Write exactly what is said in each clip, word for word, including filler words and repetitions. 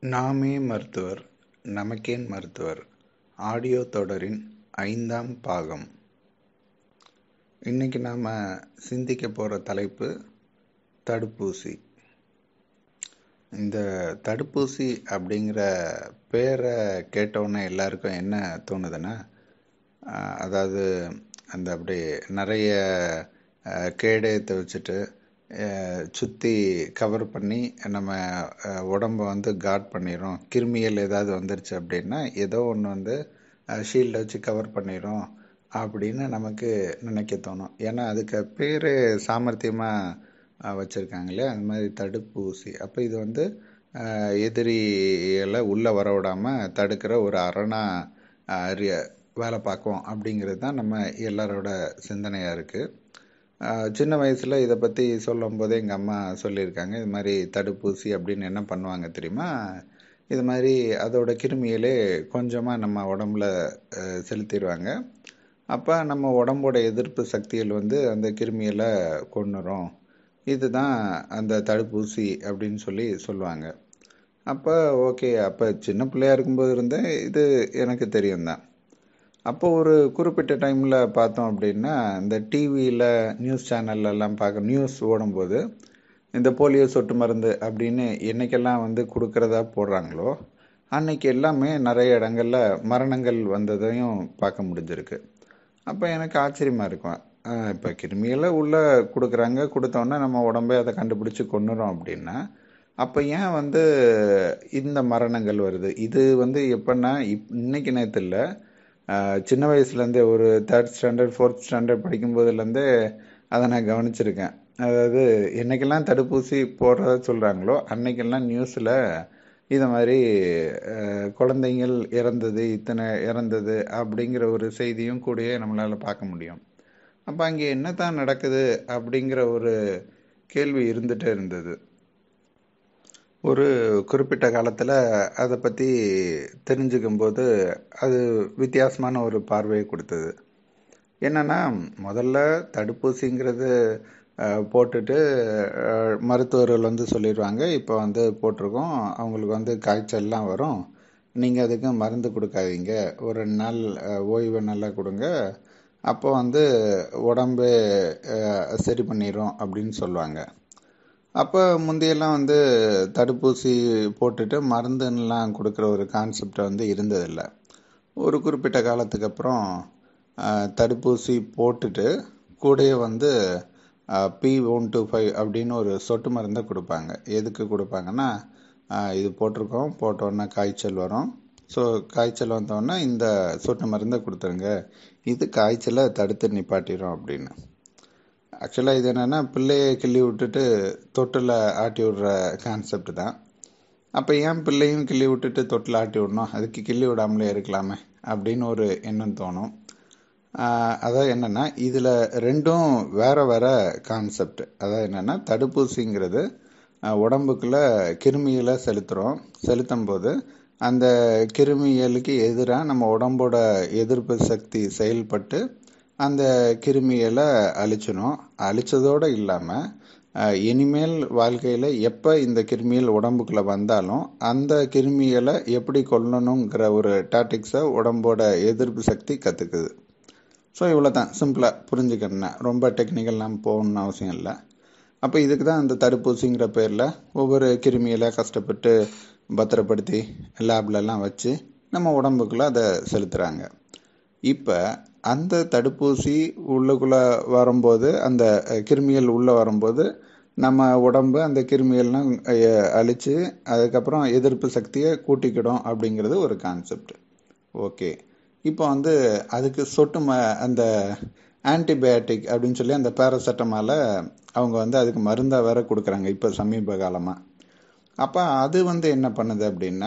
நாமே மருத்துவர் நமக்கேன் மருத்துவர் ஆடியோ தொடரின் ஐந்தாம் பாகம். இன்னைக்கு நாம் சிந்திக்க போகிற தலைப்பு தடுப்பூசி. இந்த தடுப்பூசி அப்படிங்கிற பேரை கேட்டவுடனே எல்லாருக்கும் என்ன தோணுதுன்னா, ஆஹ், அதாவது அந்த அப்படி நிறைய ஆஹ், கேடயத்தை வச்சுட்டு சுற்றி கவர் பண்ணி நம்ம அஹ், உடம்ப வந்து காட் பண்ணிடும். கிருமிகள் ஏதாவது வந்துருச்சு அப்படின்னா ஏதோ ஒன்று வந்து ஷீல்டை வச்சு கவர் பண்ணிடும் அப்படின்னு நமக்கு நினைக்க தோணும். ஏன்னா அதுக்கு பேர் சாமர்த்தியமாக வச்சுருக்காங்களே, அந்த மாதிரி தடுப்பூசி. அப்போ இது வந்து அஹ், எதிரிகளை உள்ளே வர விடாமல் தடுக்கிற ஒரு அரணா அறிய வேலை பார்க்கும் அப்படிங்கிறது தான் நம்ம எல்லாரோட சிந்தனையாக இருக்குது. சின்ன வயசில் இதை பற்றி சொல்லும் போதே எங்கள் அம்மா சொல்லியிருக்காங்க, இது மாதிரி தடுப்பூசி அப்படின்னு என்ன பண்ணுவாங்க தெரியுமா, இது மாதிரி அதோட கிருமிகளே கொஞ்சமாக நம்ம உடம்புல செலுத்திடுவாங்க. அப்போ நம்ம உடம்போட எதிர்ப்பு சக்திகள் வந்து அந்த கிருமிகளை கொன்னுரும். இதுதான் அந்த தடுப்பூசி அப்படின்னு சொல்லி சொல்லுவாங்க. அப்போ ஓகே, அப்போ சின்ன பிள்ளையா இருக்கும்போது இருந்தே இது எனக்கு தெரியும் தான். அப்போ ஒரு குறிப்பிட்ட டைமில் பார்த்தோம் அப்படின்னா, இந்த டிவியில் நியூஸ் சேனல்லாம் பார்க்க நியூஸ் ஓடும்போது இந்த போலியோ சொட்டு மருந்து அப்படின்னு என்னைக்கெல்லாம் வந்து கொடுக்கறதா போடுறாங்களோ அன்னைக்கு எல்லாமே நிறைய இடங்கள்ல மரணங்கள் வந்ததையும் பார்க்க முடிஞ்சிருக்கு. அப்போ எனக்கு ஆச்சரியமாக இருக்கும், இப்போ கிருமிகளை உள்ளே கொடுக்குறாங்க, கொடுத்தோன்னே நம்ம உடம்பே அதை கண்டுபிடிச்சி கொண்டுறோம் அப்படின்னா அப்போ ஏன் வந்து இந்த மரணங்கள் வருது? இது வந்து எப்படின்னா இப் இன்னைக்கு நேற்று இல்லை, சின்ன வயசுலேருந்தே ஒரு தேர்ட் ஸ்டாண்டர்ட் ஃபோர்த் ஸ்டாண்டர்ட் படிக்கும்போதுலேருந்தே அதை நான் கவனிச்சிருக்கேன். அதாவது என்னைக்கெல்லாம் தடுப்பூசி போடுறதா சொல்கிறாங்களோ அன்னைக்கெல்லாம் நியூஸில் இது மாதிரி குழந்தைங்கள் இறந்தது, இத்தனை இறந்தது அப்படிங்கிற ஒரு செய்தியும் கூடயே நம்மளால் பார்க்க முடியும். அப்போ அங்கே என்ன தான் நடக்குது அப்படிங்கிற ஒரு கேள்வி இருந்துகிட்டே இருந்தது. ஒரு குறிப்பிட்ட காலத்தில் அதை பற்றி தெரிஞ்சுக்கும் போது அது வித்தியாசமான ஒரு பார்வையை கொடுத்தது. என்னன்னா, முதல்ல தடுப்பூசிங்கிறது போட்டுட்டு மருத்துவர்கள் வந்து சொல்லிடுவாங்க, இப்போ வந்து போட்டிருக்கோம், அவங்களுக்கு வந்து காய்ச்சல்லாம் வரும், நீங்கள் அதுக்கு மருந்து கொடுக்காதீங்க, ஒரு ரெண்டு நாள் ஓய்வு நல்லா கொடுங்க, அப்போ வந்து உடம்பு சரி பண்ணிடும் அப்படின்னு சொல்லுவாங்க. அப்போ முந்தையெல்லாம் வந்து தடுப்பூசி போட்டுட்டு மருந்துன்னெலாம் கொடுக்குற ஒரு கான்செப்டை வந்து இருந்ததில்லை. ஒரு குறிப்பிட்ட காலத்துக்கு அப்புறம் தடுப்பூசி போட்டுட்டு கூடயே வந்து பி ஒன் டூ ஃபைவ் அப்படின்னு ஒரு சொட்டு மருந்தை கொடுப்பாங்க. எதுக்கு கொடுப்பாங்கன்னா, இது போட்டிருக்கோம், போட்டோன்னா காய்ச்சல் வரும், ஸோ காய்ச்சல் வந்தோடனே இந்த சொட்டு மருந்தை கொடுத்துருங்க, இது காய்ச்சலை தடுத்து நிப்பாட்டிடும் அப்படின்னு. ஆக்சுவலாக இது என்னென்னா, பிள்ளையை கிள்ளி விட்டுட்டு தொட்டில் ஆட்டி விடுற கான்செப்ட் தான். அப்போ ஏன் பிள்ளையும் கிள்ளி விட்டுட்டு தொட்டில் ஆட்டி விடணும், அதுக்கு கிள்ளி விடாமலே இருக்கலாமே அப்படின்னு ஒரு எண்ணம் தோணும். அதான் என்னென்னா, இதில் ரெண்டும் வேற வேற கான்செப்ட். அதாவது என்னென்னா, தடுப்பூசிங்கிறது உடம்புக்குள்ளே கிருமிகளை செலுத்துகிறோம், செலுத்தும் போது அந்த கிருமிகளுக்கு எதிராக நம்ம உடம்போட எதிர்ப்பு சக்தி செயல்பட்டு அந்த கிருமிகளை அழிச்சிடும். அழிச்சதோடு இல்லாமல் இனிமேல் வாழ்க்கையில் எப்போ இந்த கிருமிகள் உடம்புக்குள்ளே வந்தாலும் அந்த கிருமிகளை எப்படி கொல்லணுங்கிற ஒரு டாக்டிக்ஸை உடம்போட எதிர்ப்பு சக்தி கற்றுக்குது. ஸோ இவ்வளோ தான், சிம்பிளாக புரிஞ்சுக்கணுன்னா, ரொம்ப டெக்னிக்கல்லாம் போகணுன்னு அவசியம் இல்லை. அப்போ இதுக்கு தான் அந்த தடுப்பூசிங்கிற பேரில் ஒவ்வொரு கிருமிகளை கஷ்டப்பட்டு பத்திரப்படுத்தி லேப்லலாம் வச்சு நம்ம உடம்புக்குள்ளே அதை செலுத்துகிறாங்க. இப்போ அந்த தடுப்பூசி உள்ளுக்குள்ளே வரும்போது, அந்த கிருமிகள் உள்ளே வரும்போது நம்ம உடம்பு அந்த கிருமிகள்லாம் அழித்து அதுக்கப்புறம் எதிர்ப்பு சக்தியை கூட்டிக்கிடும் அப்படிங்கிறது ஒரு கான்செப்ட். ஓகே, இப்போ வந்து அதுக்கு சொட்டு ம அந்த ஆன்டிபயோட்டிக் அப்படின்னு சொல்லி அந்த பேராசெட்டமாலை அவங்க வந்து அதுக்கு மருந்தாக வேற கொடுக்குறாங்க இப்போ சமீப காலமாக. அப்போ அது வந்து என்ன பண்ணுது அப்படின்னா,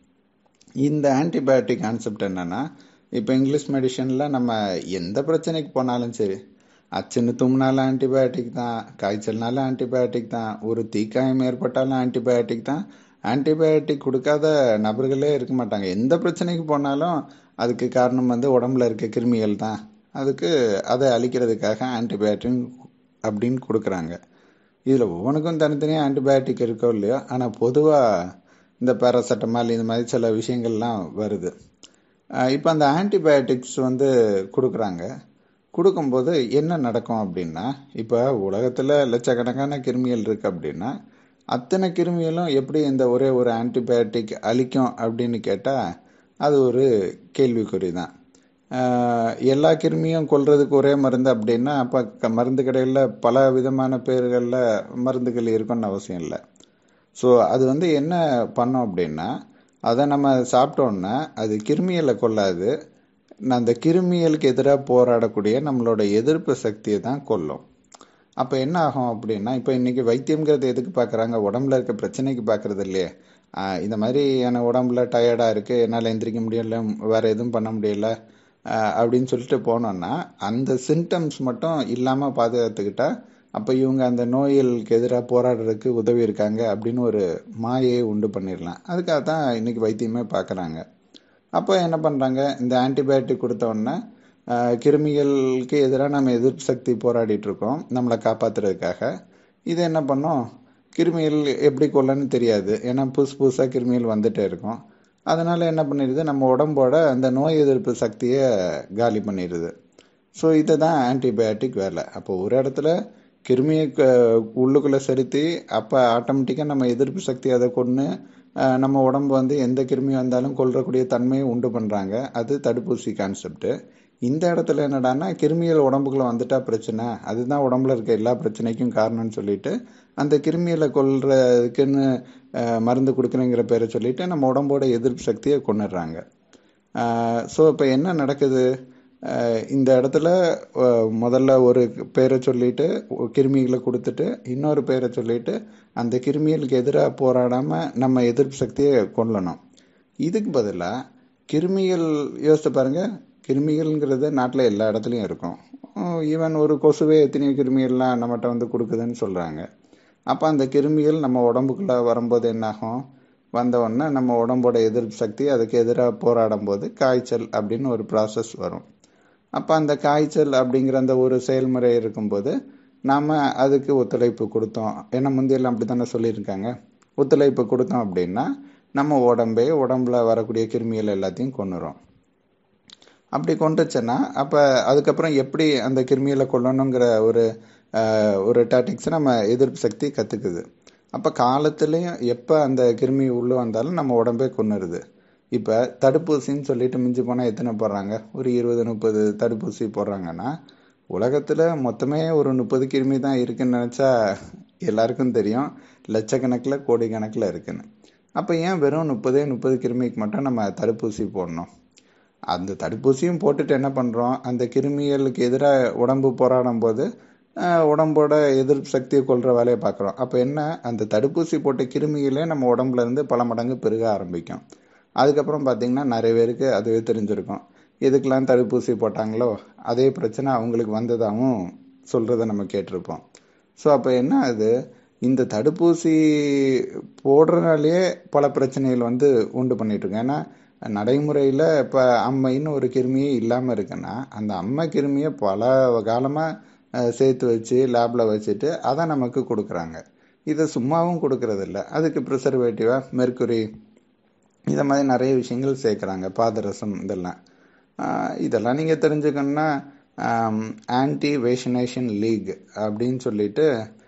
இந்த ஆன்டிபயோட்டிக் கான்செப்ட் என்னென்னா, இப்போ இங்கிலீஷ் மெடிசனில் நம்ம எந்த பிரச்சனைக்கு போனாலும் சரி, அச்சுன்னு தும்னாலும் ஆன்டிபயோட்டிக் தான், காய்ச்சல்னாலும் ஆன்டிபயோட்டிக் தான், ஒரு தீக்காயம் ஏற்பட்டாலும் ஆன்டிபயோட்டிக் தான். ஆன்டிபயோட்டிக் கொடுக்காத நபர்களே இருக்க மாட்டாங்க. எந்த பிரச்சனைக்கு போனாலும் அதுக்கு காரணம் வந்து உடம்புல இருக்க கிருமிகள் தான், அதுக்கு அதை அழிக்கிறதுக்காக ஆன்டிபயோட்டிக் அப்படின்னு கொடுக்குறாங்க. இதில் ஒவ்வொன்றுக்கும் தனித்தனியாக ஆன்டிபயோட்டிக் இருக்கோ இல்லையோ, ஆனால் பொதுவாக இந்த பேராசெட்டமால் இது மாதிரி சில விஷயங்கள்லாம் வருது. இப்போ அந்த ஆன்டிபயோட்டிக்ஸ் வந்து கொடுக்குறாங்க. கொடுக்கும்போது என்ன நடக்கும் அப்படின்னா, இப்போ உலகத்தில் லட்சக்கணக்கான கிருமிகள் இருக்கு அப்படின்னா அத்தனை கிருமிகளும் எப்படி இந்த ஒரே ஒரு ஆன்டிபயோட்டிக் அழிக்கும் அப்படின்னு கேட்டால் அது ஒரு கேள்விக்குறி தான். எல்லா கிருமியும் கொல்றதுக்கு ஒரே மருந்து அப்படின்னா அப்போ மருந்து கடையில் பல விதமான பேர்களில் மருந்துகள் இருக்குன்னு அவசியம் இல்லை. ஸோ அது வந்து என்ன பண்ணோம் அப்படின்னா, அதை நம்ம சாப்பிட்டோன்னா அது கிருமிகளை கொல்லாது, அந்த கிருமிகளுக்கு எதிராக போராடக்கூடிய நம்மளோட எதிர்ப்பு சக்தியை தான் கொல்லும். அப்போ என்ன ஆகும் அப்படின்னா, இப்போ இன்னைக்கு வைத்தியம்ங்கிறது எதுக்கு பார்க்குறாங்க? உடம்புல இருக்க பிரச்சனைக்கு பார்க்கறது இல்லையே. இந்த மாதிரி என் உடம்புல டயர்டாக இருக்குது, என்னால் எந்திரிக்க முடியல, வேற எதுவும் பண்ண முடியல அப்படின்னு சொல்லிட்டு போனோம்னா அந்த சிம்டம்ஸ் மட்டும் இல்லாமல் பாதுகாத்துக்கிட்டா அப்போ இவங்க அந்த நோய்களுக்கு எதிராக போராடுறதுக்கு உதவி இருக்காங்க அப்படின்னு ஒரு மாயையை உண்டு பண்ணிடலாம். அதுக்காக தான் இன்னைக்கு வைத்தியமே பார்க்குறாங்க. அப்போ என்ன பண்ணுறாங்க, இந்த ஆன்டிபயோட்டிக் கொடுத்தோன்னே கிருமிகளுக்கு எதிராக நம்ம எதிர்ப்பு சக்தி போராடிட்டு இருக்கோம் நம்மளை காப்பாற்றுறதுக்காக. இது என்ன பண்ணோம், கிருமிகள் எப்படி கொல்லன்னு தெரியாது, ஏன்னா புதுசு புதுசாக கிருமிகள் வந்துட்டே இருக்கும். அதனால என்ன பண்ணிடுது, நம்ம உடம்போட அந்த நோய் எதிர்ப்பு சக்தியை காலி பண்ணிடுது. ஸோ இதை தான் ஆன்டிபயோட்டிக் வேலை. அப்போ ஒரு இடத்துல கிருமியை உள்ளுக்குள்ளே செலுத்தி அப்போ ஆட்டோமேட்டிக்காக நம்ம எதிர்ப்பு சக்தி அதை கொண்டு நம்ம உடம்பு வந்து எந்த கிருமி வந்தாலும் கொல்றக்கூடிய தன்மையை உண்டு பண்ணுறாங்க. அது தடுப்பூசி கான்செப்ட். இந்த இடத்துல என்னடான்னா, கிருமிகள் உடம்புக்குள்ள வந்துட்டா பிரச்சனை, அதுதான் உடம்புல இருக்க எல்லா பிரச்சனைக்கும் காரணம்னு சொல்லிட்டு அந்த கிருமிகளை கொல்றதுக்குன்னு மருந்து கொடுக்குறேங்கிற பேரை சொல்லிட்டு நம்ம உடம்போட எதிர்ப்பு சக்தியை கொண்டுடுறாங்க. ஸோ இப்போ என்ன நடக்குது, இந்த இடத்துல முதல்ல ஒரு பேரை சொல்லிட்டு கிருமிகளை கொடுத்துட்டு இன்னொரு பேரை சொல்லிட்டு அந்த கிருமிகளுக்கு எதிராக போராடாமல் நம்ம எதிர்ப்பு சக்தியை கொல்லணும். இதுக்கு பதிலாக கிருமிகள் யோசித்து பாருங்க, கிருமிகள்ங்கிறது நாட்டில் எல்லா இடத்துலையும் இருக்கும். ஈவன் ஒரு கொசுவே எத்தனையோ கிருமிகள்லாம் நம்மகிட்ட வந்து கொடுக்குதுன்னு சொல்கிறாங்க. அப்போ அந்த கிருமிகள் நம்ம உடம்புக்குள்ளே வரும்போது என்னாகும், வந்தவுடனே நம்ம உடம்போட எதிர்ப்பு சக்தி அதுக்கு எதிராக போராடும் போது காய்ச்சல் அப்படின்னு ஒரு ப்ராசஸ் வரும். அப்போ அந்த காய்ச்சல் அப்படிங்கிற அந்த ஒரு செயல்முறை இருக்கும்போது நாம் அதுக்கு ஒத்துழைப்பு கொடுத்தோம். ஏன்னா முந்தையெல்லாம் அப்படி தானே சொல்லியிருக்காங்க, ஒத்துழைப்பு கொடுத்தோம் அப்படின்னா நம்ம உடம்பே உடம்புல வரக்கூடிய கிருமிகள் எல்லாத்தையும் கொண்டுரும். அப்படி கொண்டுச்சுன்னா அப்போ அதுக்கப்புறம் எப்படி அந்த கிருமிகளை கொல்லணுங்கிற ஒரு ஒரு டாக்டிக்ஸை நம்ம எதிர்ப்பு சக்தி கற்றுக்குது. அப்போ காலத்துலேயும் எப்போ அந்த கிருமி உள்ளே வந்தாலும் நம்ம உடம்பே கொன்னுருது. இப்போ தடுப்பூசின்னு சொல்லிட்டு மிஞ்சி போனால் எத்தனை போடுறாங்க, ஒரு இருபது முப்பது தடுப்பூசி போடுறாங்கன்னா உலகத்தில் மொத்தமே ஒரு முப்பது கிருமி தான் இருக்குன்னு நினச்சா எல்லாருக்கும் தெரியும் லட்சக்கணக்கில் கோடி கணக்கில் இருக்குன்னு. அப்போ ஏன் வெறும் முப்பதே முப்பது கிருமிக்கு மட்டும் நம்ம தடுப்பூசி போடணும்? அந்த தடுப்பூசியும் போட்டுட்டு என்ன பண்ணுறோம், அந்த கிருமிகளுக்கு எதிராக உடம்பு போராடும் போது உடம்போட எதிர்ப்பு சக்தியை கொள்கிற வேலையை பார்க்குறோம். அப்போ என்ன, அந்த தடுப்பூசி போட்ட கிருமிகளே நம்ம உடம்புல இருந்து பல மடங்கு பெருக ஆரம்பிக்கும். அதுக்கப்புறம் பார்த்திங்கன்னா நிறைய பேருக்கு அதுவே தெரிஞ்சிருக்கும், எதுக்கெல்லாம் தடுப்பூசி போட்டாங்களோ அதே பிரச்சனை அவங்களுக்கு வந்ததாகவும் சொல்கிறத நம்ம கேட்டிருப்போம். ஸோ அப்போ என்ன ஆகுது, இந்த தடுப்பூசி போடுறதுனாலே பல பிரச்சனைகள் வந்து உண்டு பண்ணிகிட்ருக்கோம். ஏன்னா நடைமுறையில் இப்போ அம்மைன்னு ஒரு கிருமியே இல்லாமல் இருக்குன்னா அந்த அம்மை கிருமியை பல காலமாக சேர்த்து வச்சு லேபில் வச்சுட்டு அதை நமக்கு கொடுக்குறாங்க. இதை சும்மாவும் கொடுக்கறது இல்லை, அதுக்கு ப்ரிசர்வேட்டிவாக மெர்க்குரி இதை மாதிரி நிறைய விஷயங்கள் சேர்க்குறாங்க, பாதரசம் இதெல்லாம். இதெல்லாம் நீங்கள் தெரிஞ்சுக்கணுன்னா ஆன்டி வேக்சினேஷன் லீக் அப்படின்னு சொல்லிட்டு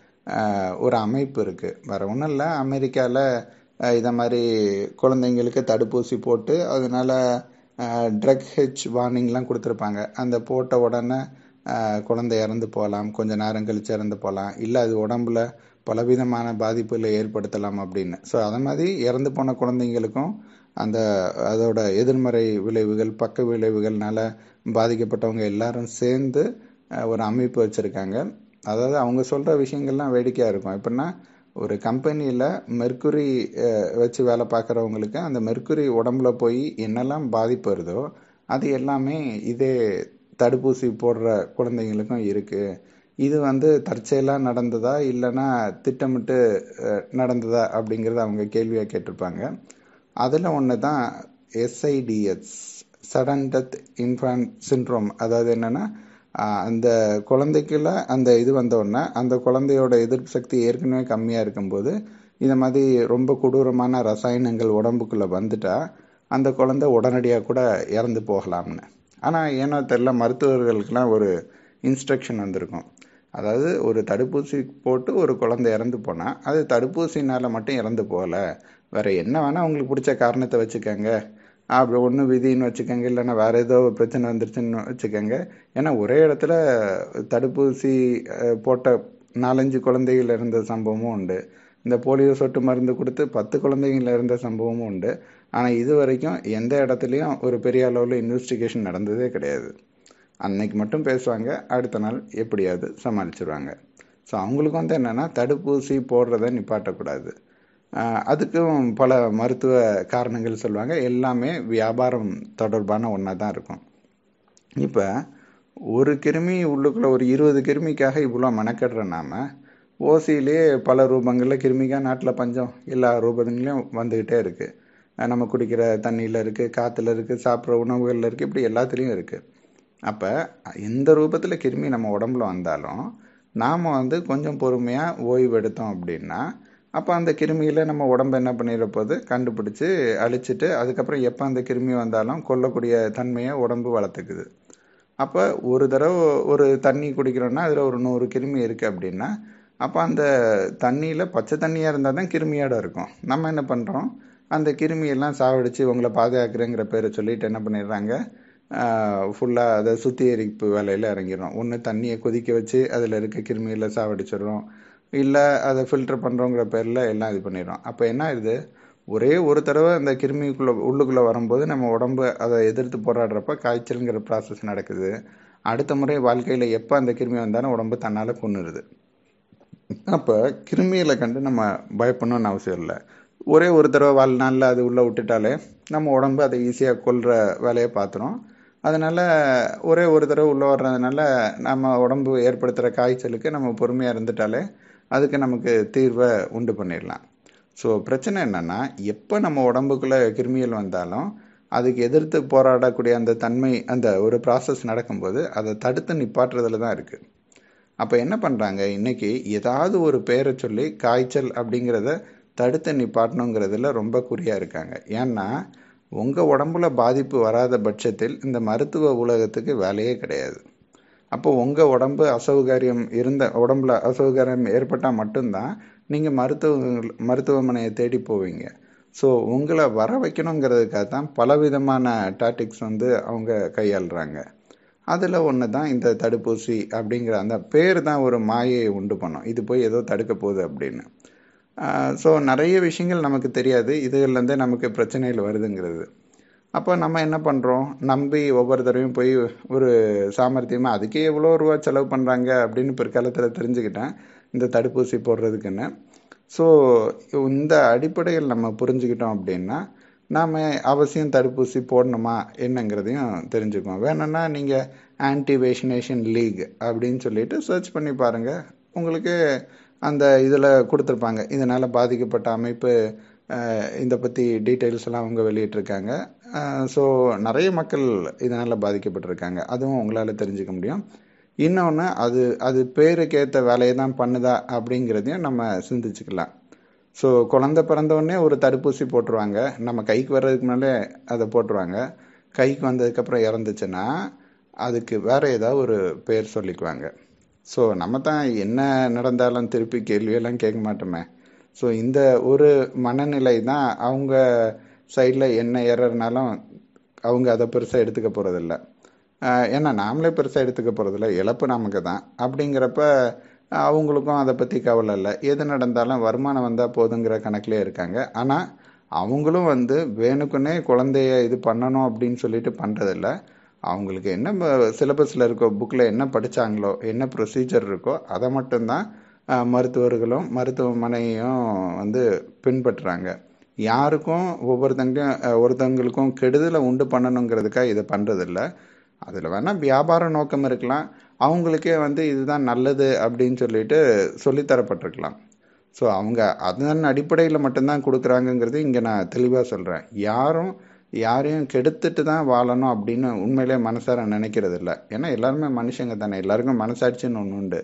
ஒரு அமைப்பு இருக்குது. வேறு ஒன்றும் இல்லை, அமெரிக்காவில் இதை மாதிரி குழந்தைங்களுக்கு தடுப்பூசி போட்டு அதனால ட்ரக் ஹெச் வார்னிங்லாம் கொடுத்துருப்பாங்க. அந்த போட்ட உடனே குழந்தை இறந்து போகலாம், கொஞ்சம் நேரம் கழித்து இறந்து போகலாம், இல்லை அது உடம்புல பலவிதமான பாதிப்புகளை ஏற்படுத்தலாம் அப்படின்னு. ஸோ அதை மாதிரி இறந்து போன குழந்தைங்களுக்கும் அந்த அதோட எதிர்மறை விளைவுகள் பக்க விளைவுகள்னால பாதிக்கப்பட்டவங்க எல்லாரும் சேர்ந்து ஒரு அமைப்பு வச்சுருக்காங்க. அதாவது அவங்க சொல்கிற விஷயங்கள்லாம் வேடிக்கையாக இருக்கும். எப்படின்னா, ஒரு கம்பெனியில் மெர்க்குரி வச்சு வேலை பார்க்குறவங்களுக்கு அந்த மெர்க்குரி உடம்புல போய் என்னெல்லாம் பாதிப்பு வருதோ அது எல்லாமே இதே தடுப்பூசி போடுற குழந்தைங்களுக்கும் இருக்குது. இது வந்து தற்செயலாக நடந்ததா இல்லைன்னா திட்டமிட்டு நடந்ததா அப்படிங்கிறத அவங்க கேள்வியாக கேட்டிருப்பாங்க. அதில் ஒன்று தான் SIDS, sudden death infant syndrome. அதாவது என்னென்னா, அந்த குழந்தைக்குள்ள அந்த இது வந்தோடனே அந்த குழந்தையோட எதிர்ப்பு சக்தி ஏற்கனவே கம்மியாக இருக்கும்போது இந்த மாதிரி ரொம்ப கொடூரமான ரசாயனங்கள் உடம்புக்குள்ளே வந்துட்டா அந்த குழந்தை உடனடியாக கூட இறந்து போகலாம்னு. ஆனால் ஏனோ தெரியல, மருத்துவர்களுக்கெல்லாம் ஒரு இன்ஸ்ட்ரக்ஷன் வந்திருக்கும். அதாவது ஒரு தடுப்பூசி போட்டு ஒரு குழந்தை இறந்து போனால் அது தடுப்பூசினால் மட்டும் இறந்து போகலை, வேற என்ன வேணால் உங்களுக்கு பிடிச்ச காரணத்தை வச்சுக்கோங்க, அப்படி ஒன்று விதின்னு வச்சுக்கோங்க, இல்லைன்னா வேற ஏதோ பிரச்சனை வந்துருச்சுன்னு வச்சுக்கோங்க. ஏன்னா ஒரே இடத்துல தடுப்பூசி போட்ட நாலஞ்சு குழந்தைகள் இருந்த சம்பவமும் உண்டு, இந்த போலியோ சொட்டு மருந்து கொடுத்து பத்து குழந்தைகள் இருந்த சம்பவமும் உண்டு. ஆனால் இது வரைக்கும் எந்த இடத்துலையும் ஒரு பெரிய அளவில் இன்வெஸ்டிகேஷன் நடந்ததே கிடையாது. அன்னைக்கு மட்டும் பேசுவாங்க, அடுத்த நாள் எப்படியாவது சமாளிச்சிருவாங்க. ஸோ அவங்களுக்கு வந்து என்னென்னா தடுப்பூசி போடுறத நிப்பாட்டக்கூடாது. அதுக்கும் பல மருத்துவ காரணங்கள் சொல்லுவாங்க. எல்லாமே வியாபாரம் தொடர்பான ஒன்றா தான் இருக்கும். இப்போ ஒரு கிருமி உள்ளுக்குள்ள ஒரு இருபது கிருமிக்காக இவ்வளோ மெனக்கடுற நாம ஓசியிலே பல ரூபங்களில் கிருமிக்காக நாட்டில் பஞ்சம் எல்லா ரூபங்களையும் வந்துக்கிட்டே இருக்குது. நம்ம குடிக்கிற தண்ணியில் இருக்குது, காற்றுல இருக்குது, சாப்பிட்ற உணவுகளில் இருக்குது, இப்படி எல்லாத்துலேயும் இருக்குது. அப்போ எந்த ரூபத்தில் கிருமி நம்ம உடம்புல வந்தாலும் நாம் வந்து கொஞ்சம் பொறுமையாக ஓய்வு எடுத்தோம் அப்படின்னா அப்போ அந்த கிருமியில் நம்ம உடம்பு என்ன பண்ணிட போது கண்டுபிடிச்சி அழிச்சிட்டு அதுக்கப்புறம் எப்போ அந்த கிருமி வந்தாலும் கொல்லக்கூடிய தன்மையை உடம்பு வளர்த்துக்குது. அப்போ ஒரு தடவை ஒரு தண்ணி குடிக்கிறோன்னா அதில் ஒரு நூறு கிருமி இருக்குது அப்படின்னா அப்போ அந்த தண்ணியில் பச்சை தண்ணியாக இருந்தால் தான் கிருமியோட இருக்கும். நம்ம என்ன பண்ணுறோம், அந்த கிருமியெல்லாம் சாவடித்து உங்களை பாதுகாக்கிறேங்கிற பேரை சொல்லிட்டு என்ன பண்ணிடுறாங்க, ஃபுல்லாக அதை சுத்திகரிப்பு வேலையில் இறங்கிடுறோம். ஒன்று தண்ணியை கொதிக்க வச்சு அதில் இருக்க கிருமியில் சாவடிச்சிடுறோம், இல்லை அதை ஃபில்டர் பண்ணுறோங்கிற பேரில் எல்லாம் இது பண்ணிடுறோம். அப்போ என்ன ஆகுது, ஒரே ஒரு தடவை அந்த கிருமிக்குள்ளே உள்ளுக்குள்ளே வரும்போது நம்ம உடம்பு அதை எதிர்த்து போராடுறப்ப காய்ச்சலுங்கிற ப்ராசஸ் நடக்குது. அடுத்த முறை வாழ்க்கையில் எப்போ அந்த கிருமி வந்தாலும் உடம்பு தன்னால் கொன்னுருது. அப்போ கிருமிகளை கண்டு நம்ம பயப்படணும்னு அவசியம் இல்லை. ஒரே ஒரு தடவை வாழ்நாளில் அது உள்ளே விட்டுட்டாலே நம்ம உடம்பு அதை ஈஸியாக கொல்ற வேலையை பார்த்துரும். அதனால் ஒரே ஒரு தடவை உள்ளே வர்றதுனால நம்ம உடம்பு ஏற்படுத்துகிற காய்ச்சலுக்கு நம்ம பொறுமையாக இருந்துட்டாலே அதுக்கு நமக்கு தீர்வை உண்டு பண்ணிடலாம். ஸோ பிரச்சனை என்னென்னா, எப்போ நம்ம உடம்புக்குள்ளே கிருமிகள் வந்தாலும் அதுக்கு எதிர்த்து போராடக்கூடிய அந்த தன்மை அந்த ஒரு ப்ராசஸ் நடக்கும்போது அதை தடுத்து நிப்பாட்டுறதுல தான் இருக்குது. அப்போ என்ன பண்ணுறாங்க, இன்றைக்கி ஏதாவது ஒரு பேரை சொல்லி காய்ச்சல் அப்படிங்கிறத தடுத்து நிப்பாட்டணுங்கிறதுல ரொம்ப குறியாக இருக்காங்க. ஏன்னா உங்கள் உடம்புல பாதிப்பு வராத பட்சத்தில் இந்த மருத்துவ உலகத்துக்கு வேலையே கிடையாது. அப்போ உங்கள் உடம்பு அசௌகரியம் இருந்த உடம்புல அசௌகரியம் ஏற்பட்டால் மட்டும்தான் நீங்கள் மருத்துவ மருத்துவமனையை தேடி போவீங்க. ஸோ உங்களை வர வைக்கணுங்கிறதுக்காக தான் பலவிதமான டாக்டிக்ஸ் வந்து அவங்க கையாளுறாங்க. அதில் ஒன்று தான் இந்த தடுப்பூசி அப்படிங்கிற அந்த பேர் தான் ஒரு மாயையை உண்டு பண்ணும், இது போய் ஏதோ தடுக்க போகுது அப்படின்னு. ஸோ நிறைய விஷயங்கள் நமக்கு தெரியாது, இதுலேருந்தே நமக்கு பிரச்சனைகள் வருதுங்கிறது. அப்போ நம்ம என்ன பண்ணுறோம், நம்பி ஒவ்வொரு தடவையும் போய் ஒரு சாமர்த்தியமாக அதுக்கே எவ்வளோ ரூபா செலவு பண்ணுறாங்க அப்படின்னு பிற்காலத்தில் தெரிஞ்சுக்கிட்டேன் இந்த தடுப்பூசி போடுறதுக்குன்னு. ஸோ இந்த அடிப்படையில் நம்ம புரிஞ்சுக்கிட்டோம் அப்படின்னா நாம் அவசியம் தடுப்பூசி போடணுமா என்னங்கிறதையும் தெரிஞ்சுக்குவோம். வேணும்னா நீங்கள் ஆன்டி வேக்சினேஷன் லீக் அப்படின்னு சொல்லிட்டு சர்ச் பண்ணி பாருங்கள், உங்களுக்கு அந்த இதில் கொடுத்துருப்பாங்க. இதனால் பாதிக்கப்பட்ட அமைப்பு இதை பற்றி டீட்டெயில்ஸ் எல்லாம் அவங்க வெளியிட்டிருக்காங்க. ஸோ நிறைய மக்கள் இதனால் பாதிக்கப்பட்டிருக்காங்க, அதுவும் உங்களால் தெரிஞ்சுக்க முடியும். இன்னொன்று, அது அது பேருக்கேற்ற வேலையை தான் பண்ணுதா அப்படிங்கிறதையும் நம்ம சிந்திச்சுக்கலாம். ஸோ குழந்தை பிறந்தவுடனே ஒரு தடுப்பூசி போட்டுருவாங்க, நம்ம கைக்கு வர்றதுக்கு முன்னாலே அதை போட்டுருவாங்க. கைக்கு வந்ததுக்கப்புறம் இறந்துச்சுன்னா அதுக்கு வேறு ஏதாவது ஒரு பேர் சொல்லிக்குவாங்க. ஸோ நம்ம தான் என்ன நடந்தாலும் திருப்பி கேள்வியெல்லாம் கேட்க மாட்டோமே. ஸோ இந்த ஒரு மனநிலை தான் அவங்க சைடில் என்ன ஏறனாலும் அவங்க அதை பெருசாக எடுத்துக்க போகிறதில்ல. ஏன்னா நாமளே பெருசாக எடுத்துக்க போகிறதில்ல, இழப்பு நமக்கு தான். அப்படிங்கிறப்ப அவங்களுக்கும் அதை பற்றி கவலை இல்லை, எது நடந்தாலும் வருமானம் வந்தால் போதுங்கிற கணக்கிலே இருக்காங்க. ஆனால் அவங்களும் வந்து வேணுக்குன்னே குழந்தைய இது பண்ணணும் அப்படின்னு சொல்லிட்டு பண்ணுறதில்ல. அவங்களுக்கு என்ன சிலபஸில் இருக்கோ, புக்கில் என்ன படித்தாங்களோ, என்ன ப்ரொசீஜர் இருக்கோ அதை மட்டும்தான் மருத்துவர்களும் மருத்துவமனையும் வந்து பின்பற்றுறாங்க. யாருக்கும் ஒவ்வொருத்தங்களையும் ஒருத்தவங்களுக்கும் கெடுதலை உண்டு பண்ணணுங்கிறதுக்காக இதை பண்ணுறதில்ல. அதில் வேணால் வியாபார நோக்கம் இருக்கலாம், அவங்களுக்கே வந்து இதுதான் நல்லது அப்படின்னு சொல்லிட்டு சொல்லித்தரப்பட்டிருக்கலாம். ஸோ அவங்க அதன் அடிப்படையில் மட்டும்தான் கொடுக்குறாங்கங்கிறது இங்கே நான் தெளிவாக சொல்கிறேன். யாரும் யாரையும் கெடுத்துட்டு தான் வாழணும் அப்படின்னு உண்மையிலே மனசார நினைக்கிறது இல்லை. ஏன்னா எல்லாருமே மனுஷங்க தானே, எல்லாருக்கும் மனசாட்சின்னு ஒன்று உண்டு.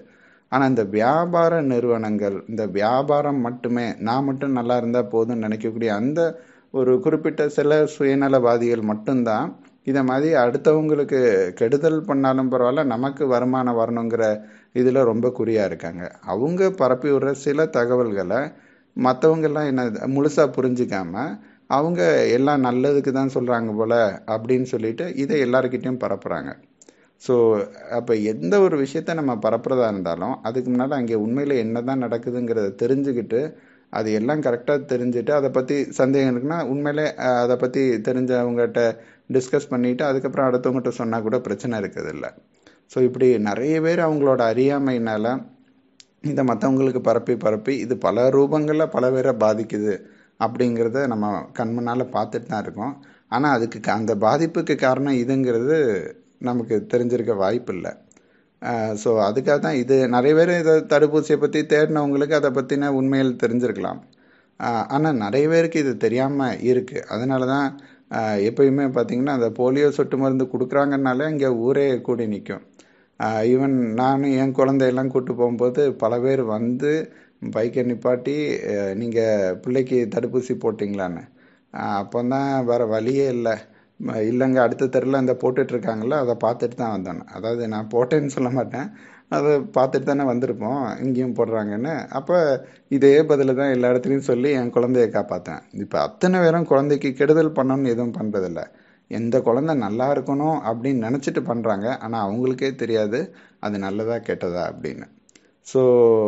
ஆனால் இந்த வியாபார நிறுவனங்கள், இந்த வியாபாரம் மட்டுமே, நான் மட்டும் நல்லா இருந்தால் போதும்னு நினைக்கக்கூடிய அந்த ஒரு குறிப்பிட்ட சில சுயநலவாதிகள் மட்டும்தான் இதை மாதிரி அடுத்தவங்களுக்கு கெடுதல் பண்ணாலும் பரவாயில்ல, நமக்கு வருமானம் வரணுங்கிற இதில் ரொம்ப குறியாக இருக்காங்க. அவங்க பரப்பி விடுற சில தகவல்களை மற்றவங்கெல்லாம் என்ன முழுசாக புரிஞ்சிக்காம அவங்க எல்லாம் நல்லதுக்கு தான் சொல்கிறாங்க போல அப்படின்னு சொல்லிட்டு இதை எல்லாருக்கிட்டையும் பரப்புகிறாங்க. ஸோ அப்போ எந்த ஒரு விஷயத்த நம்ம பரப்புறதா இருந்தாலும் அதுக்கு முன்னால் அங்கே உண்மையில் என்ன தான் நடக்குதுங்கிறத தெரிஞ்சுக்கிட்டு அது எல்லாம் கரெக்டாக தெரிஞ்சுட்டு அதை பற்றி சந்தேகம் இருக்குன்னா உண்மையிலே அதை பற்றி தெரிஞ்சவங்ககிட்ட டிஸ்கஸ் பண்ணிவிட்டு அதுக்கப்புறம் அடுத்தவங்ககிட்ட சொன்னால் கூட பிரச்சனை இருக்கிறதில்ல. ஸோ இப்படி நிறைய பேர் அவங்களோட அறியாமையினால் இதை மற்றவங்களுக்கு பரப்பி பரப்பி இது பல ரூபங்களில் பல பேரை பாதிக்குது அப்படிங்கிறத நம்ம கண்முன்னால் பார்த்துட்டு தான் இருக்கோம். ஆனால் அதுக்கு அந்த பாதிப்புக்கு காரணம் இதுங்கிறது நமக்கு தெரிஞ்சிருக்க வாய்ப்பு இல்லை. ஸோ அதுக்காக தான் இது நிறைய பேர் இதை தடுப்பூசியை பற்றி தேடினவங்களுக்கு அதை பற்றின உண்மையில் தெரிஞ்சிருக்கலாம். ஆனால் நிறைய பேருக்கு இது தெரியாமல் இருக்குது. அதனால தான் எப்பயுமே பார்த்திங்கன்னா அந்த போலியோ சொட்டு மருந்து கொடுக்குறாங்கனாலே இங்கே ஊரே கூடி நிற்கும். ஈவன் நானும் என் குழந்தையெல்லாம் கூப்பிட்டு போகும்போது பல பேர் வந்து பைக்கை நிப்பாட்டி நீங்கள் பிள்ளைக்கு தடுப்பூசி போட்டிங்களான்னு. அப்போ தான் வேறு வழியே இல்லை, இல்லைங்க அடுத்த தெருவில் அந்த போட்டுட்ருக்காங்கள அதை பார்த்துட்டு தான் வந்தோன்னு. அதாவது நான் போட்டேன்னு சொல்ல மாட்டேன், அதை பார்த்துட்டு தானே வந்திருப்போம், இங்கேயும் போடுறாங்கன்னு. அப்போ இதே பதில் தான் எல்லா இடத்துலையும் சொல்லி என் குழந்தைய காப்பாற்றேன். இப்போ அத்தனை பேரும் குழந்தைக்கு கெடுதல் பண்ணணும்னு எதுவும் பண்ணுறதில்ல. எந்த குழந்தை நல்லா இருக்கணும் அப்படின்னு நினச்சிட்டு பண்ணுறாங்க. ஆனால் அவங்களுக்கே தெரியாது அது நல்லதா கெட்டதா அப்படின்னு. ஸோ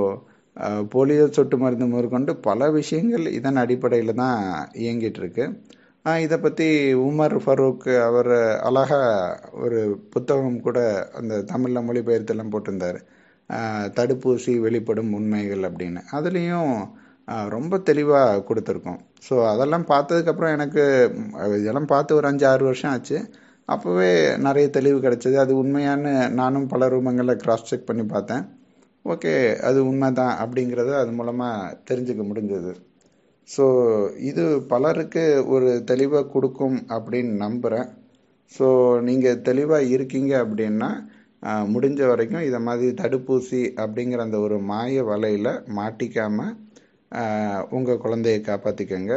போலியோ சொட்டு மருந்து முதற்கொண்டு பல விஷயங்கள் இதன் அடிப்படையில் தான் இயங்கிட்டு இருக்கு. இதை பற்றி உமர் ஃபரூக் அவர் அழகாக ஒரு புத்தகம் கூட அந்த தமிழில் மொழிபெயர்த்தெல்லாம் போட்டிருந்தார், தடுப்பூசி வெளிப்படும் உண்மைகள் அப்படின்னு. அதுலேயும் ரொம்ப தெளிவாக கொடுத்துருக்கோம். ஸோ அதெல்லாம் பார்த்ததுக்கப்புறம் எனக்கு இதெல்லாம் பார்த்து ஒரு அஞ்சு ஆறு வருஷம் ஆச்சு. அப்போவே நிறைய தெளிவு கிடச்சிது. அது உண்மையானு நானும் பல ரூபங்களில் கிராஸ் செக் பண்ணி பார்த்தேன். ஓகே, அது உண்மை தான் அப்படிங்கிறத அது மூலமாக தெரிஞ்சுக்க முடிஞ்சது. ஸோ இது பலருக்கு ஒரு தெளிவை கொடுக்கும் அப்படின்னு நம்புகிறேன். ஸோ நீங்கள் தெளிவாக இருக்கீங்க அப்படின்னா முடிஞ்ச வரைக்கும் இதை மாதிரி தடுப்பூசி அப்படிங்கிற அந்த ஒரு மாய வலையில் மாட்டிக்காமல் உங்கள் குழந்தையை காப்பாற்றிக்கங்க.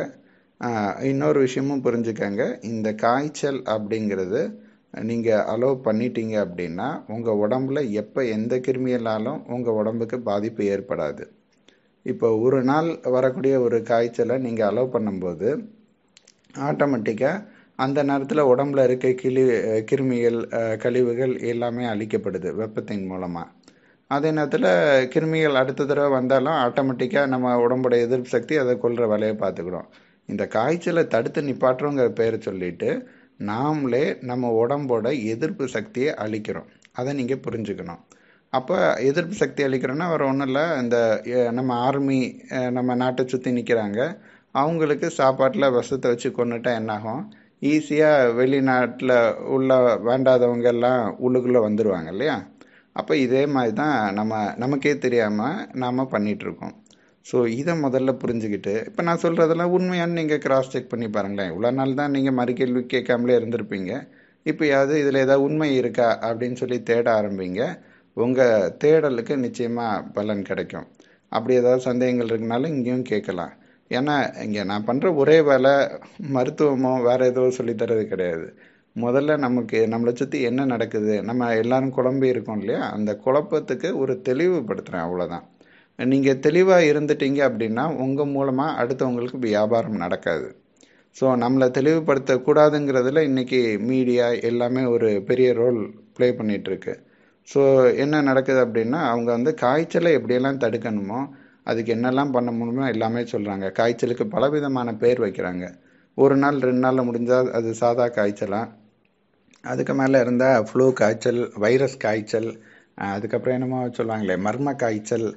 இன்னொரு விஷயமும் புரிஞ்சுக்கங்க, இந்த காய்ச்சல் அப்படிங்கிறது நீங்கள் அலோவ் பண்ணிட்டீங்க அப்படின்னா உங்கள் உடம்புல எப்போ எந்த கிருமியினாலும் உங்கள் உடம்புக்கு பாதிப்பு ஏற்படாது. இப்போ ஒரு நாள் வரக்கூடிய ஒரு காய்ச்சலை நீங்கள் அலோவ் பண்ணும்போது ஆட்டோமேட்டிக்காக அந்த நேரத்தில் உடம்புல இருக்க கிளி கிருமிகள் கழிவுகள் எல்லாமே அழிக்கப்படுது வெப்பத்தின் மூலமாக. அதே நேரத்தில் கிருமிகள் அடுத்த தடவை வந்தாலும் ஆட்டோமேட்டிக்காக நம்ம உடம்போட எதிர்ப்பு சக்தி அதை கொல்கிற வேலையை பார்த்துக்கிறோம். இந்த காய்ச்சலை தடுத்து நிப்பாட்டுறோங்கிற பேரை சொல்லிட்டு நாமளே நம்ம உடம்போட எதிர்ப்பு சக்தியை அழிக்கிறோம். அதை நீங்கள் புரிஞ்சுக்கணும். அப்போ எதிர்ப்பு சக்தி அளிக்கிறோன்னா வேறு ஒன்றும் இல்லை, இந்த நம்ம ஆர்மி நம்ம நாட்டை சுற்றி நிற்கிறாங்க, அவங்களுக்கு சாப்பாட்டில் விஷத்தை வச்சு கொண்டுட்டா என்னாகும், ஈஸியாக வெளிநாட்டில் உள்ள வேண்டாதவங்க எல்லாம் உள்ளுக்குள்ளே வந்துடுவாங்க இல்லையா. அப்போ இதே மாதிரி தான் நம்ம நமக்கே தெரியாமல் நாம் பண்ணிகிட்ருக்கோம். ஸோ இதை முதல்ல புரிஞ்சுக்கிட்டு இப்போ நான் சொல்கிறதெல்லாம் உண்மையானு நீங்கள் கிராஸ் செக் பண்ணி பாருங்களேன். இவ்வளோ நாள் தான் நீங்கள் மறுகேள்வி கேட்காமலே இருந்திருப்பீங்க. இப்போயாவது இதில் ஏதாவது உண்மை இருக்கா அப்படின்னு சொல்லி தேட ஆரம்பிங்க. உங்கள் தேடலுக்கு நிச்சயமாக பலன் கிடைக்கும். அப்படி ஏதாவது சந்தேகங்கள் இருக்குனாலும் இங்கேயும் கேட்கலாம். ஏன்னா இங்கே நான் பண்ணுற ஒரே வேலை மருத்துவமோ வேறு ஏதோ சொல்லித்தரது கிடையாது. முதல்ல நமக்கு நம்மளை சுற்றி என்ன நடக்குது, நம்ம எல்லாரும் குழம்பி இருக்கோம் இல்லையா, அந்த குழப்பத்துக்கு ஒரு தெளிவுபடுத்துகிறேன், அவ்வளோதான். நீங்கள் தெளிவாக இருந்துட்டீங்க அப்படின்னா உங்கள் மூலமாக அடுத்தவங்களுக்கு வியாபாரம் நடக்காது. ஸோ நம்மளை தெளிவுபடுத்தக்கூடாதுங்கிறதுல இன்றைக்கி மீடியா எல்லாமே ஒரு பெரிய ரோல் ப்ளே பண்ணிகிட்ருக்கு. ஸோ என்ன நடக்குது அப்படின்னா அவங்க வந்து காய்ச்சலை எப்படியெல்லாம் தடுக்கணுமோ அதுக்கு என்னெல்லாம் பண்ண முடியுமோ எல்லாமே சொல்கிறாங்க. காய்ச்சலுக்கு பலவிதமான பேர் வைக்கிறாங்க. ஒரு நாள் ரெண்டு நாளில் முடிஞ்சால் அது சாதா காய்ச்சலாம், அதுக்கு மேலே இருந்தால் ஃப்ளூ காய்ச்சல், வைரஸ் காய்ச்சல், அதுக்கப்புறம் என்னமோ சொல்லுவாங்களே மர்ம காய்ச்சல்,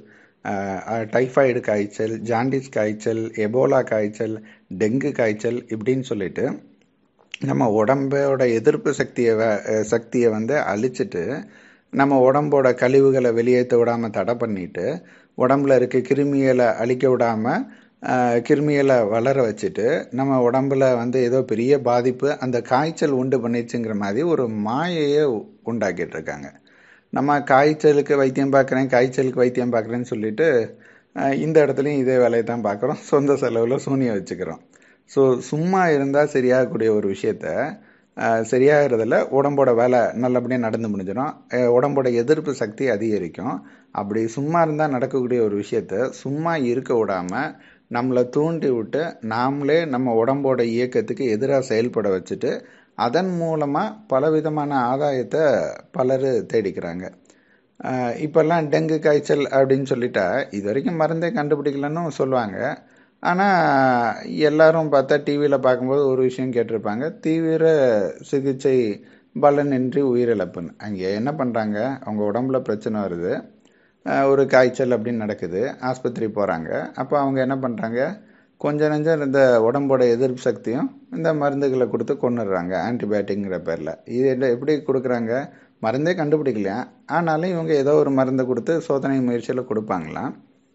டைஃபாய்டு காய்ச்சல், ஜாண்டிஸ் காய்ச்சல், எபோலா காய்ச்சல், டெங்கு காய்ச்சல் இப்படின்னு சொல்லிட்டு நம்ம உடம்போட எதிர்ப்பு சக்தியை சக்தியை வந்து அழிச்சிட்டு நம்ம உடம்போட கழிவுகளை வெளியேற்ற விடாமல் தடை பண்ணிட்டு உடம்புல இருக்க கிருமிகளை அழிக்க விடாமல் கிருமிகளை வளர வச்சுட்டு நம்ம உடம்புல வந்து ஏதோ பெரிய பாதிப்பு அந்த காய்ச்சல் உண்டு பண்ணிச்சுங்கிற மாதிரி ஒரு மாயையை உண்டாக்கிட்டு இருக்காங்க. நம்ம காய்ச்சலுக்கு வைத்தியம் பார்க்குறேன் காய்ச்சலுக்கு வைத்தியம் பார்க்குறேன்னு சொல்லிட்டு அஹ், இந்த இடத்துலையும் இதே வேலையை தான் பார்க்குறோம். சொந்த செலவில் சூனியம் வச்சுக்கிறோம். ஸோ சும்மா இருந்தால் சரியாகக்கூடிய ஒரு விஷயத்த அஹ், சரியாகிறதுல உடம்போட வேலை நல்லபடியாக நடந்து முடிஞ்சிடும். அஹ், உடம்போட எதிர்ப்பு சக்தி அதிகரிக்கும். அப்படி சும்மா இருந்தால் நடக்கக்கூடிய ஒரு விஷயத்த சும்மா இருக்க விடாம நம்மளை தூண்டி விட்டு நாமளே நம்ம உடம்போட இயக்கத்துக்கு எதிராக செயல்பட வச்சுட்டு அதன் மூலமாக பலவிதமான ஆதாயத்தை பலர் தேடிக்கிறாங்க. ஆஹ் இப்பெல்லாம் டெங்கு காய்ச்சல் அப்படின்னு சொல்லிட்டா இது வரைக்கும் மருந்தே கண்டுபிடிக்கலன்னு சொல்லுவாங்க. ஆனால் எல்லாரும் பார்த்தா டிவியில் பார்க்கும்போது ஒரு விஷயம் கேட்டிருப்பாங்க, தீவிர சிகிச்சை பலனின்றி உயிரிழப்புன்னு. அங்கே என்ன பண்ணுறாங்க, அவங்க உடம்புல பிரச்சனை வருது, ஆஹ் ஒரு காய்ச்சல் அப்படின்னு நடக்குது, ஆஸ்பத்திரி போகிறாங்க. அப்போ அவங்க என்ன பண்ணுறாங்க, கொஞ்ச நெஞ்சம் இந்த உடம்போட எதிர்ப்பு சக்தியும் இந்த மருந்துகளை கொடுத்து கொண்டுடுறாங்க ஆன்டிபயோட்டிக்ங்கிற பேரில். இது என்ன- எப்படி கொடுக்குறாங்க, மருந்தே கண்டுபிடிக்கலையா, ஆனாலும் இவங்க ஏதோ ஒரு மருந்தை கொடுத்து சோதனை முயற்சியில் கொடுப்பாங்களாம்.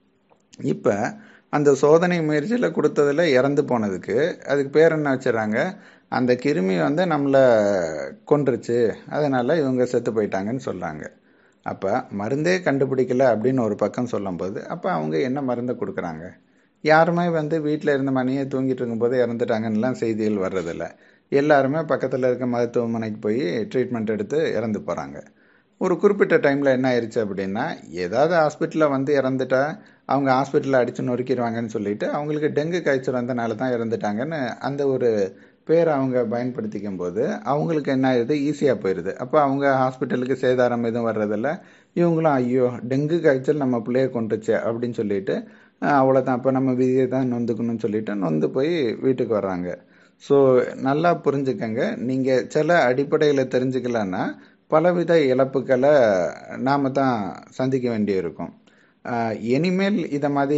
இப்போ அந்த சோதனை முயற்சியில் கொடுத்ததில் இறந்து போனதுக்கு அதுக்கு பேர் என்ன வச்சிடறாங்க, அந்த கிருமி வந்து நம்மளை கொன்றுச்சு, அதனால் இவங்க செத்து போயிட்டாங்கன்னு சொல்கிறாங்க. அப்போ மருந்தே கண்டுபிடிக்கல அப்படின்னு ஒரு பக்கம் சொல்லும்போது அப்போ அவங்க என்ன மருந்தை கொடுக்குறாங்க? யாருமே வந்து வீட்டில் இருந்த மணியே தூங்கிட்டு இருக்கும்போது இறந்துட்டாங்கன்னுலாம் செய்திகள் வர்றதில்ல. எல்லாருமே பக்கத்தில் இருக்க மருத்துவமனைக்கு போய் ட்ரீட்மெண்ட் எடுத்து இறந்து போகிறாங்க. ஒரு குறிப்பிட்ட டைமில் என்ன ஆயிடுச்சு அப்படின்னா, ஏதாவது ஹாஸ்பிட்டலில் வந்து இறந்துட்டா அவங்க ஹாஸ்பிட்டலில் அடித்து நொறுக்கிடுவாங்கன்னு சொல்லிட்டு அவங்களுக்கு டெங்கு காய்ச்சல் வந்தனால தான் இறந்துட்டாங்கன்னு அந்த ஒரு பேரை அவங்க பயன்படுத்திக்கும் போது அவங்களுக்கு என்ன ஆயிடுது, ஈஸியாக போயிடுது. அப்போ அவங்க ஹாஸ்பிட்டலுக்கு சேதாரம் எதுவும் வர்றதில்ல. இவங்களும் ஐயோ டெங்கு காய்ச்சல் நம்ம பிள்ளைய கொண்டுச்சு அப்படின்னு சொல்லிட்டு அஹ், அவ்வளோதான், அப்போ நம்ம விதியை தான் நொந்துக்கணும்னு சொல்லிட்டு நொந்து போய் வீட்டுக்கு வர்றாங்க. ஸோ நல்லா புரிஞ்சுக்கங்க, நீங்கள் சில அடிப்படையில் தெரிஞ்சுக்கலன்னா பலவித இழப்புகளை நாம தான் சந்திக்க வேண்டியிருக்கும். ஆஹ் இனிமேல் இதை மாதிரி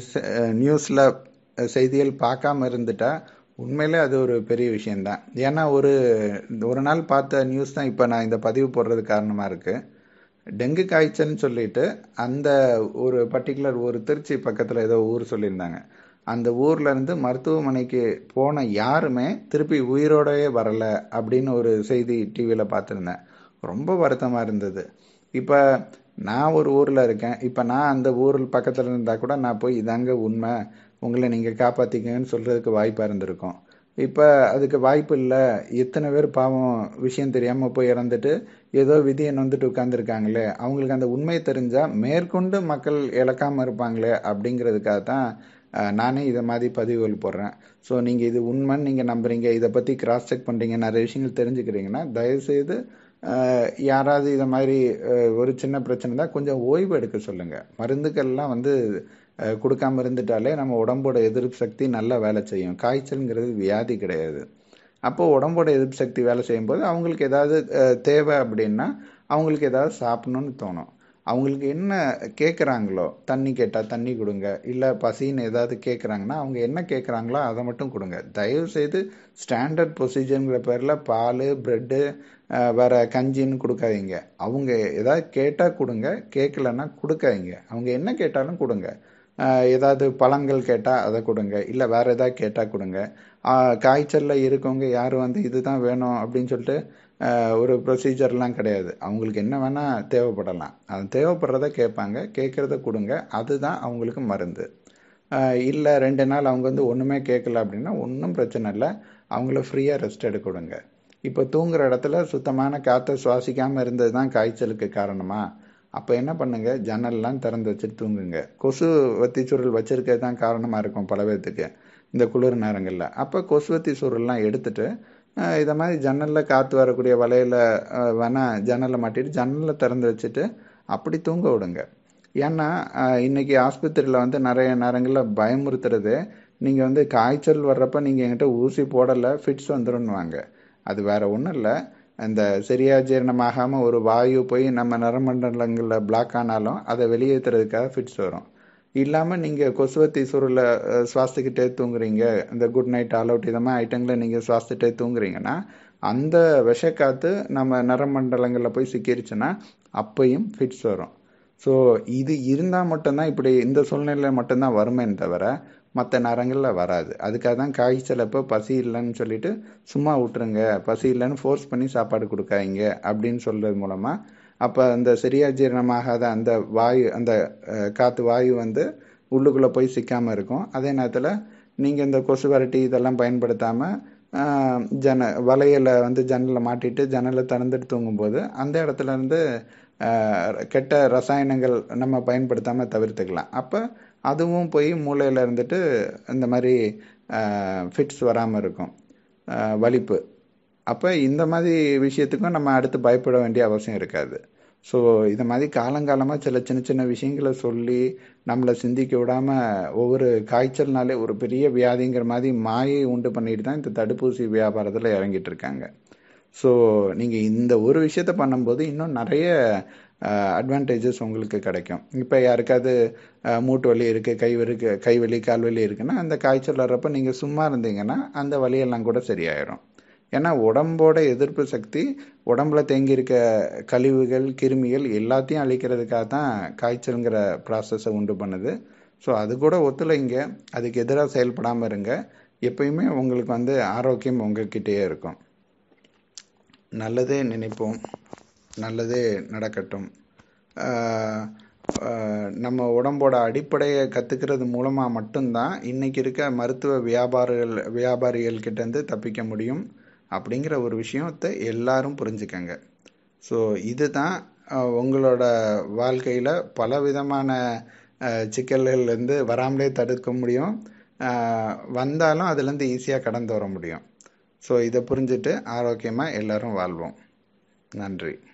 நியூஸில் செய்திகள் பார்க்காம இருந்துட்டா உண்மையிலே அது ஒரு பெரிய விஷயம்தான். ஏன்னா ஒரு ஒரு நாள் பார்த்த நியூஸ் தான் இப்போ நான் இந்த பதிவு போடுறது காரணமாக இருக்கு. டெங்கு காய்ச்சல்னு சொல்லிட்டு அந்த ஒரு பர்டிகுலர் ஒரு திருச்சி பக்கத்தில் ஏதோ ஊர் சொல்லியிருந்தாங்க. அந்த ஊர்ல இருந்து மருத்துவமனைக்கு போன யாருமே திருப்பி உயிரோடவே வரல அப்படின்னு ஒரு செய்தி டிவியில் பார்த்துருந்தேன். ரொம்ப வருத்தமாக இருந்தது. இப்போ நான் ஒரு ஊரில் இருக்கேன், இப்போ நான் அந்த ஊர் பக்கத்தில் இருந்தால் கூட நான் போய் இதாங்க உண்மை, உங்களை நீங்கள் காப்பாற்றிக்கங்கன்னு சொல்கிறதுக்கு வாய்ப்பாக இருந்திருக்கும். இப்போ அதுக்கு வாய்ப்பு இல்லை. எத்தனை பேர் பாவம் விஷயம் தெரியாமல் போய் இறந்துட்டு ஏதோ விதியை நொந்துட்டு உட்காந்துருக்காங்களே, அவங்களுக்கு அந்த உண்மை தெரிஞ்சால் மேற்கொண்டு மக்கள் இழக்காமல் இருப்பாங்களே அப்படிங்கிறதுக்காக தான் அஹ், நானே இதை மாதிரி பதிவுகள் போடுறேன். ஸோ நீங்கள் இது உண்மைன்னு நீங்கள் நம்புறீங்க, இதை பற்றி கிராஸ் செக் பண்ணுறீங்க, நிறைய விஷயங்கள் தெரிஞ்சுக்கிறீங்கன்னா தயவுசெய்து அஹ், யாராவது இதை மாதிரி அஹ், ஒரு சின்ன பிரச்சனை தான் கொஞ்சம் ஓய்வு எடுக்க சொல்லுங்கள். மருந்துக்கள்லாம் வந்து அஹ், கொடுக்காம இருந்துட்டாலே நம்ம உடம்போட எதிர்ப்பு சக்தி நல்லா வேலை செய்யும். காய்ச்சல்ங்கிறது வியாதி கிடையாது. அப்போ உடம்போட எதிர்ப்பு சக்தி வேலை செய்யும்போது அவங்களுக்கு ஏதாவது அஹ், தேவை அப்படின்னா அவங்களுக்கு ஏதாவது சாப்பிடணும்னு தோணும். அவங்களுக்கு என்ன கேட்குறாங்களோ, தண்ணி கேட்டால் தண்ணி கொடுங்க, இல்லை பசின்னு ஏதாவது கேட்குறாங்கன்னா அவங்க என்ன கேட்குறாங்களோ அதை மட்டும் கொடுங்க. தயவு செய்து ஸ்டாண்டர்ட் ப்ரொசீஜருங்கிற பேரில் பால் ப்ரெட்டு வேற கஞ்சின்னு கொடுக்காதீங்க. அவங்க ஏதாவது கேட்டால் கொடுங்க, கேட்கலன்னா கொடுக்காதீங்க. அவங்க என்ன கேட்டாலும் கொடுங்க. ஆஹ் ஏதாவது பழங்கள் கேட்டால் அதை கொடுங்க, இல்லை வேற ஏதாவது கேட்டால் கொடுங்க. ஆஹ் காய்ச்சல்ல இருக்கவங்க யாரும் வந்து இதுதான் வேணும் அப்படின்னு சொல்லிட்டு ஆஹ் ஒரு ப்ரொசீஜர்லாம் கிடையாது. அவங்களுக்கு என்ன வேணா தேவைப்படலாம், அது தேவைப்படுறத கேட்பாங்க, கேட்குறத கொடுங்க, அதுதான் அவங்களுக்கு மருந்து. இல்லை ரெண்டு நாள் அவங்க வந்து ஒன்றுமே கேட்கல அப்படின்னா ஒன்றும் பிரச்சனை இல்லை, அவங்கள ஃப்ரீயாக ரெஸ்ட் எடுக்க கொடுங்க. இப்போ தூங்குற இடத்துல சுத்தமான காற்றை சுவாசிக்காமல் இருந்தது தான் காய்ச்சலுக்கு காரணமா, அப்போ என்ன பண்ணுங்க, ஜன்னல்லாம் திறந்து வச்சுட்டு தூங்குங்க. கொசு வத்தி சுருள் வச்சிருக்கிறது தான் காரணமாக இருக்கும் பல பேர்த்துக்கு இந்த குளிர் நேரங்களில். அப்போ கொசுவத்தி சுருள்லாம் எடுத்துட்டு அஹ், இதை மாதிரி ஜன்னலில் காற்று வரக்கூடிய வலையில அஹ், வேணா ஜன்னலை மாட்டிட்டு ஜன்னலை திறந்து வச்சுட்டு அப்படி தூங்க விடுங்க. ஏன்னா அஹ், இன்னைக்கு ஆஸ்பத்திரியில் வந்து நிறைய நேரங்களில் பயமுறுத்துறது, நீங்கள் வந்து காய்ச்சல் வர்றப்ப நீங்கள் என்கிட்ட ஊசி போடலை ஃபிட்ஸ் வந்துருன்னுவாங்க. அது வேற ஒன்றும் இல்லை, அந்த சரியா ஜீரணமாகாமல் ஒரு வாயு போய் நம்ம நரமண்டலங்களில் பிளாக் ஆனாலும் அதை வெளியேற்றுறதுக்காக ஃபிட்ஸ் வரும். இல்லாமல் நீங்கள் கொசுவத்தி சுருளை அஹ், சுவாசிக்கிட்டே தூங்குறீங்க, இந்த குட் நைட் ஆல் அவுட் இதை மாதிரி ஐட்டங்களை நீங்கள் சுவாசிச்சுட்டே தூங்குறீங்கன்னா அந்த விஷக்காத்து நம்ம நரமண்டலங்களில் போய் சிக்கிருச்சுன்னா அப்பையும் ஃபிட்ஸ் வரும். ஸோ இது இருந்தால் மட்டும்தான், இப்படி இந்த சூழ்நிலையில் மட்டும்தான் வருமேன்னு தவிர மற்ற நேரங்களில் வராது. அதுக்காக தான் காய்ச்சல் அப்போ பசி இல்லைன்னு சொல்லிட்டு சும்மா விட்டுருங்க, பசி இல்லைன்னு ஃபோர்ஸ் பண்ணி சாப்பாடு கொடுக்காதீங்க அப்படின்னு சொல்றது மூலமாக அப்போ அந்த சரியா ஜீரணமாகாத அந்த வாயு அந்த அஹ், காற்று வாயு வந்து உள்ளுக்குள்ளே போய் சிக்காமல் இருக்கும். அதே நேரத்தில் நீங்கள் இந்த கொசு வரட்டி இதெல்லாம் பயன்படுத்தாமல் ஜன வலையில வந்து ஜன்னலை மாட்டிட்டு ஜன்னலை திறந்துட்டு தூங்கும்போது அந்த இடத்துல இருந்து ஆஹ், கெட்ட ரசாயனங்கள் நம்ம பயன்படுத்தாமல் தவிர்த்துக்கலாம். அப்போ அதுவும் போய் மூளையில் இருந்துட்டு இந்த மாதிரி ஃபிட்ஸ் வராமல் இருக்கும், ஆஹ், வலிப்பு. அப்போ இந்த மாதிரி விஷயத்துக்கும் நம்ம அடுத்து பயப்பட வேண்டிய அவசியம் இருக்காது. ஸோ இது மாதிரி காலங்காலமாக சில சின்ன சின்ன விஷயங்களை சொல்லி நம்மளை சிந்திக்க விடாம ஒவ்வொரு காய்ச்சல்னாலே ஒரு பெரிய வியாதிங்கிற மாதிரி மாயை உண்டு பண்ணிட்டு தான் இந்த தடுப்பூசி வியாபாரத்தில் இறங்கிட்டு இருக்காங்க. ஸோ நீங்கள் இந்த ஒரு விஷயத்த பண்ணும்போது இன்னும் நிறைய அட்வான்டேஜஸ் உங்களுக்கு கிடைக்கும். இப்போ யாருக்காவது அஹ், மூட்டு வலி இருக்குது, கை இருக்கு, கை வலி கால் வலி இருக்குன்னா அந்த காய்ச்சல் வர்றப்ப நீங்கள் சும்மா இருந்தீங்கன்னா அந்த வலியெல்லாம் கூட சரியாயிடும். ஏன்னா உடம்போட எதிர்ப்பு சக்தி உடம்புல தேங்கி இருக்க கழிவுகள் கிருமிகள் எல்லாத்தையும் அழிக்கிறதுக்காக தான் காய்ச்சலுங்கிற ப்ராசஸை உண்டு பண்ணுது. ஸோ அது கூட ஒத்துழைங்க, அதுக்கு எதிராக செயல்படாமல் இருங்க. எப்பயுமே உங்களுக்கு வந்து ஆரோக்கியம் உங்ககிட்டயே இருக்கும். நல்லதே நினைப்போம், நல்லதே நடக்கட்டும். ஆஹ் ஆஹ் நம்ம உடம்போட அடிப்படையை கற்றுக்கிறது மூலமாக மட்டும்தான் இன்னைக்கு இருக்க மருத்துவ வியாபாரிகள் வியாபாரிகள் கிட்டேருந்து தப்பிக்க முடியும் அப்படிங்கிற ஒரு விஷயத்தை எல்லாரும் புரிஞ்சுக்கங்க. ஸோ இதுதான் அஹ், உங்களோட வாழ்க்கையில் பல விதமான அஹ், சிக்கல்கள்லேருந்து வராமலே தடுக்க முடியும். அஹ், வந்தாலும் அதுலேருந்து ஈஸியாக கடந்து வர முடியும். ஸோ இதை புரிஞ்சுட்டு ஆரோக்கியமாக எல்லாரும் வாழ்வோம். நன்றி.